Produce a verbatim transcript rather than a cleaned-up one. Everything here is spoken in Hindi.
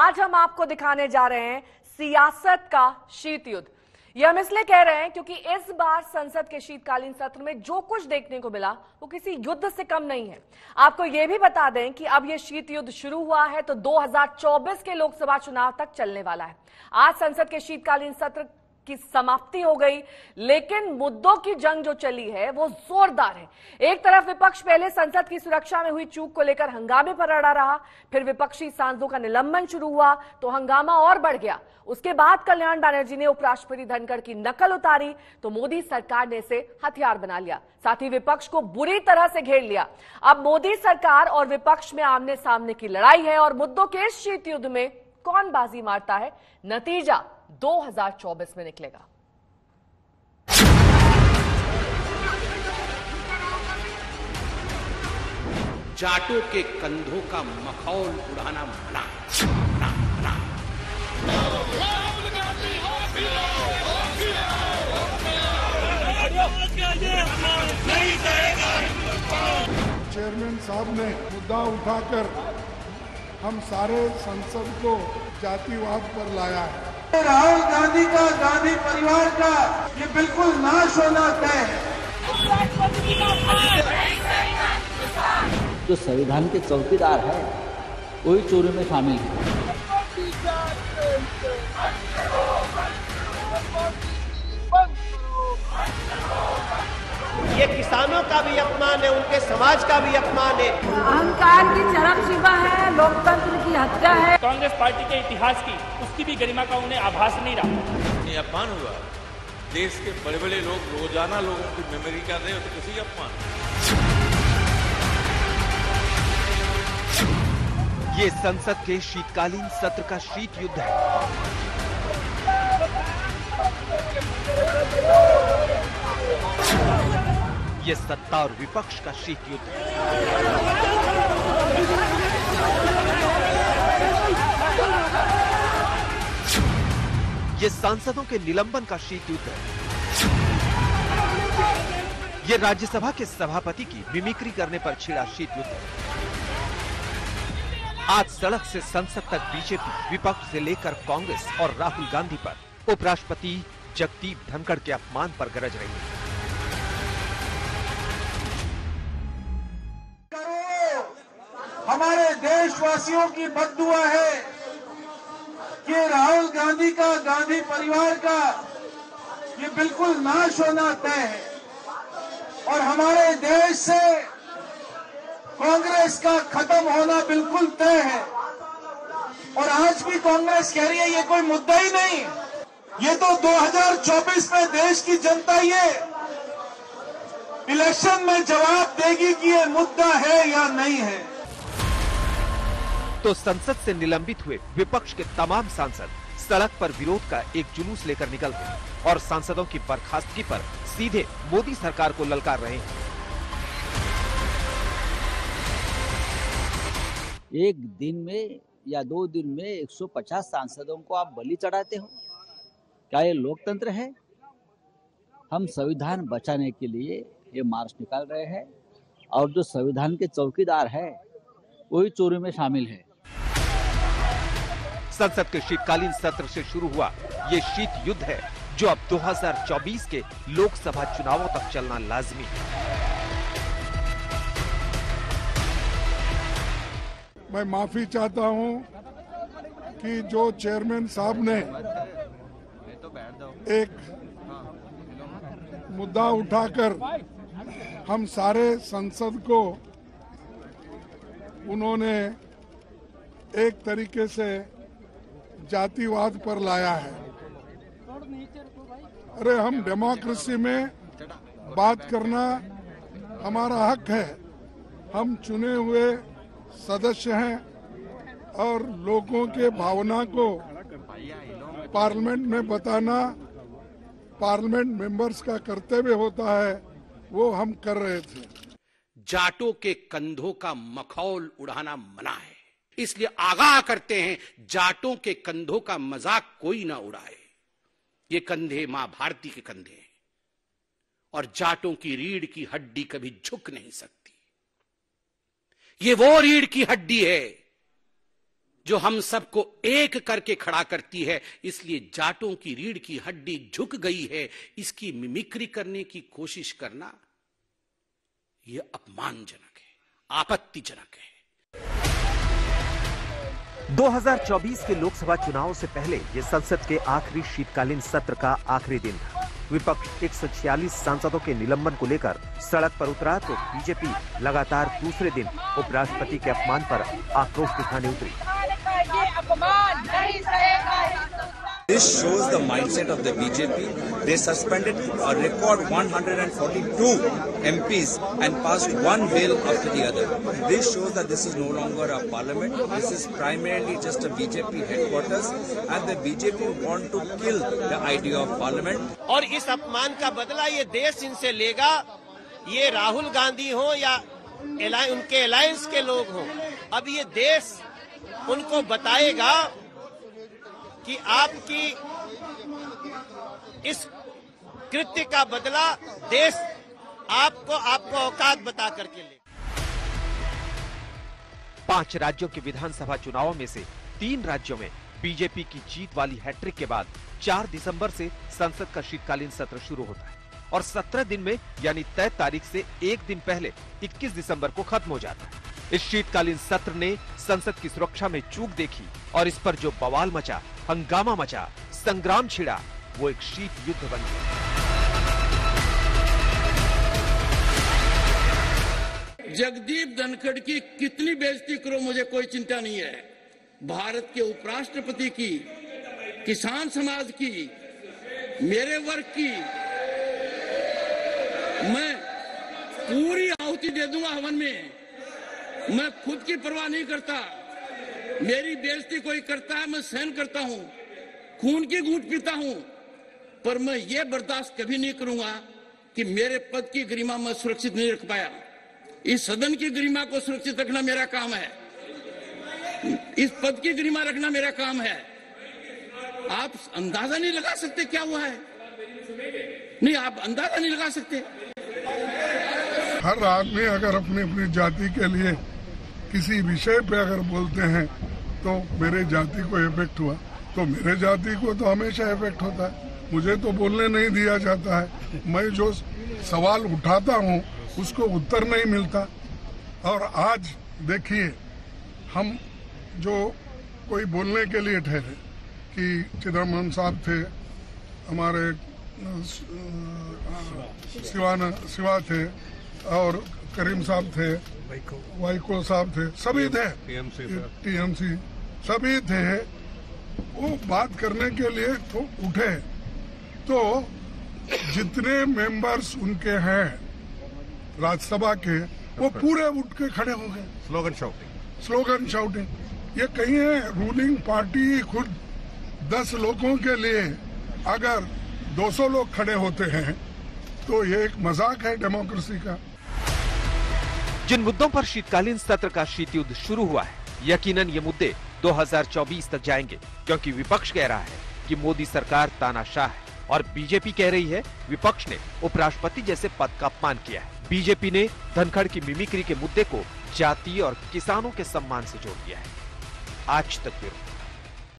आज हम आपको दिखाने जा रहे हैं सियासत का शीत युद्ध। ये हम इसलिए कह रहे हैं क्योंकि इस बार संसद के शीतकालीन सत्र में जो कुछ देखने को मिला वो किसी युद्ध से कम नहीं है। आपको यह भी बता दें कि अब यह शीत युद्ध शुरू हुआ है तो दो हज़ार चौबीस के लोकसभा चुनाव तक चलने वाला है। आज संसद के शीतकालीन सत्र की समाप्ति हो गई, लेकिन मुद्दों की जंग जो चली है वो जोरदार है। एक तरफ विपक्ष पहले संसद की सुरक्षा में हुई चूक को लेकर हंगामे पर अड़ा रहा, फिर विपक्षी सांसदों का निलंबन शुरू हुआ तो हंगामा और बढ़ गया। उसके बाद कल्याण बनर्जी ने उपराष्ट्रपति धनखड़ की नकल उतारी तो मोदी सरकार ने इसे हथियार बना लिया, साथ ही विपक्ष को बुरी तरह से घेर लिया। अब मोदी सरकार और विपक्ष में आमने सामने की लड़ाई है और मुद्दों के इस शीत युद्ध में कौन बाजी मारता है, नतीजा दो हज़ार चौबीस में निकलेगा। जाटों के कंधों का मखौल उड़ाना मना मना मना। चेयरमैन साहब ने मुद्दा उठाकर हम सारे संसद को जातिवाद पर लाया है। राहुल गांधी का, गांधी परिवार का ये बिल्कुल नाश होना तय है। जो संविधान के चौकीदार है वही चोरी में शामिल है। ये किसानों का भी अपमान है, उनके समाज का भी अपमान है। अहंकार की चरम सीमा है, लोकतंत्र की हत्या है। कांग्रेस पार्टी के इतिहास की, उसकी भी गरिमा का उन्हें आभास नहीं रहा। ये अपमान हुआ। देश के बड़े बड़े लोग रोजाना लोगों की मेमोरी कर रहे हो तो किसी अपमान। ये संसद के शीतकालीन सत्र का शीत युद्ध है। ये सत्ता और विपक्ष का शीत युद्ध है। ये सांसदों के निलंबन का शीत युद्ध है। ये राज्यसभा के सभापति की मिमिक्री करने पर छिड़ा शीत युद्ध है। आज सड़क से संसद तक बीजेपी विपक्ष से लेकर कांग्रेस और राहुल गांधी पर उपराष्ट्रपति जगदीप धनखड़ के अपमान पर गरज रही है। हमारे देशवासियों की बद्दुआ है कि राहुल गांधी का, गांधी परिवार का ये बिल्कुल नाश होना तय है और हमारे देश से कांग्रेस का खत्म होना बिल्कुल तय है। और आज भी कांग्रेस कह रही है ये कोई मुद्दा ही नहीं, ये तो दो हज़ार चौबीस में देश की जनता ये इलेक्शन में जवाब देगी कि ये मुद्दा है या नहीं है। तो संसद से निलंबित हुए विपक्ष के तमाम सांसद सड़क पर विरोध का एक जुलूस लेकर निकल गए और सांसदों की बर्खास्तगी पर सीधे मोदी सरकार को ललकार रहे हैं। एक दिन में या दो दिन में एक सौ पचास सांसदों को आप बलि चढ़ाते हो, क्या ये लोकतंत्र है? हम संविधान बचाने के लिए ये मार्च निकाल रहे हैं और जो संविधान के चौकीदार है वही चोरी में शामिल है। संसद के शीतकालीन सत्र से शुरू हुआ ये शीत युद्ध है जो अब दो हज़ार चौबीस के लोकसभा चुनावों तक चलना लाजमी है। मैं माफी चाहता हूं कि जो चेयरमैन साहब ने एक मुद्दा उठाकर हम सारे संसद को उन्होंने एक तरीके से जातिवाद पर लाया है। अरे हम डेमोक्रेसी में बात करना हमारा हक है। हम चुने हुए सदस्य हैं और लोगों के भावना को पार्लियामेंट में बताना पार्लियामेंट मेंबर्स का कर्तव्य होता है, वो हम कर रहे थे। जाटों के कंधों का मखौल उड़ाना मना है, इसलिए आगाह करते हैं जाटों के कंधों का मजाक कोई ना उड़ाए। ये कंधे मां भारती के कंधे हैं और जाटों की रीढ़ की हड्डी कभी झुक नहीं सकती। ये वो रीढ़ की हड्डी है जो हम सबको एक करके खड़ा करती है। इसलिए जाटों की रीढ़ की हड्डी झुक गई है, इसकी मिमिक्री करने की कोशिश करना यह अपमानजनक है, आपत्तिजनक है। दो हज़ार चौबीस के लोकसभा चुनाव से पहले ये संसद के आखिरी शीतकालीन सत्र का आखिरी दिन था। विपक्ष एक सौ छियालीस सांसदों के निलंबन को लेकर सड़क पर उतरा तो बीजेपी लगातार दूसरे दिन उपराष्ट्रपति के अपमान पर आक्रोश दिखाने उतरी। This shows the mindset of the B J P. They suspended a record one hundred forty-two M Ps and passed one bill after the other. This shows that this is no longer a parliament. This is primarily just a B J P headquarters, and the B J P want to kill the idea of parliament. और इस अपमान का बदला ये देश इनसे लेगा। ये राहुल गांधी हो या उनके अलायंस के लोग हों, अब ये देश उनको बताएगा कि आपकी इस कृत्य का बदला देश आपको आपको औकात बता करके ले। पांच राज्यों के विधानसभा चुनावों में से तीन राज्यों में बीजेपी की जीत वाली हैट्रिक के बाद चार दिसंबर से संसद का शीतकालीन सत्र शुरू होता है और सत्रह दिन में यानी तय तारीख से एक दिन पहले इक्कीस दिसंबर को खत्म हो जाता है। इस शीतकालीन सत्र ने संसद की सुरक्षा में चूक देखी और इस पर जो बवाल मचा, हंगामा मचा, संग्राम छिड़ा, वो एक शीत युद्ध बन गया। जगदीप धनखड़ की कितनी बेइज्जती करो, मुझे कोई चिंता नहीं है। भारत के उपराष्ट्रपति की, किसान समाज की, मेरे वर्ग की मैं पूरी आहुति दे दूंगा हवन में। मैं खुद की परवाह नहीं करता। मेरी बेइज्जती कोई करता है, मैं सहन करता हूं, खून की घूंट पीता हूं, पर मैं ये बर्दाश्त कभी नहीं करूंगा कि मेरे पद की गरिमा मैं सुरक्षित नहीं रख पाया। इस सदन की गरिमा को सुरक्षित रखना मेरा काम है, इस पद की गरिमा रखना मेरा काम है। आप अंदाजा नहीं लगा सकते क्या हुआ है, नहीं आप अंदाजा नहीं लगा सकते। हर आदमी अगर अपनी अपनी जाति के लिए किसी विषय पे अगर बोलते हैं तो मेरे जाति को इफेक्ट हुआ, तो मेरे जाति को तो हमेशा इफेक्ट होता है। मुझे तो बोलने नहीं दिया जाता है। मैं जो सवाल उठाता हूँ उसको उत्तर नहीं मिलता। और आज देखिए, हम जो कोई बोलने के लिए ठहरे कि चिदम्बरम साहब थे, हमारे शिवाना शिवा थे और करीम साहब थे, वाइको साहब थे, सभी थे, टीएमसी सभी थे। वो बात करने के लिए तो उठे, तो जितने मेंबर्स उनके हैं राज्यसभा के, वो पूरे उठ के खड़े हो गए। स्लोगन शाउटिंग स्लोगन शाउटिंग ये कहीं है। रूलिंग पार्टी खुद दस लोगों के लिए अगर दो सौ लोग खड़े होते हैं तो ये एक मजाक है डेमोक्रेसी का। जिन मुद्दों पर शीतकालीन सत्र का शीत युद्ध शुरू हुआ है, यकीनन ये मुद्दे दो हज़ार चौबीस तक जाएंगे, क्योंकि विपक्ष कह रहा है कि मोदी सरकार तानाशाह है और बीजेपी कह रही है विपक्ष ने उपराष्ट्रपति जैसे पद का अपमान किया है। बीजेपी ने धनखड़ की मिमिक्री के मुद्दे को जाति और किसानों के सम्मान से जोड़ दिया है। आज तक ब्यूरो।